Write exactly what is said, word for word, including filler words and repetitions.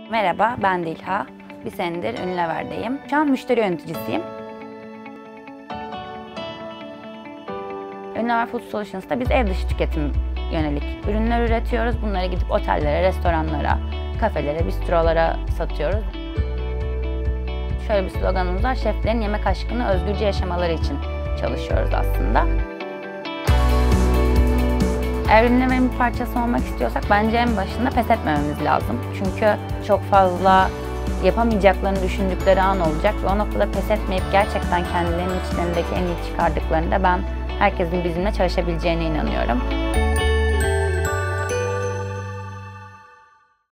Merhaba, ben Dilha. Bir senedir Unilever'deyim. Şu an müşteri yöneticisiyim. Unilever Food Solutions'ta biz ev dışı tüketim yönelik ürünler üretiyoruz. Bunları gidip otellere, restoranlara, kafelere, bistrolara satıyoruz. Şöyle bir sloganımız var, şeflerin yemek aşkını özgürce yaşamaları için çalışıyoruz aslında. Eğer Unilever'in bir parçası olmak istiyorsak bence en başında pes etmememiz lazım. Çünkü çok fazla yapamayacaklarını düşündükleri an olacak ve o noktada pes etmeyip gerçekten kendilerinin içlerindeki en iyi çıkardıklarında ben herkesin bizimle çalışabileceğine inanıyorum.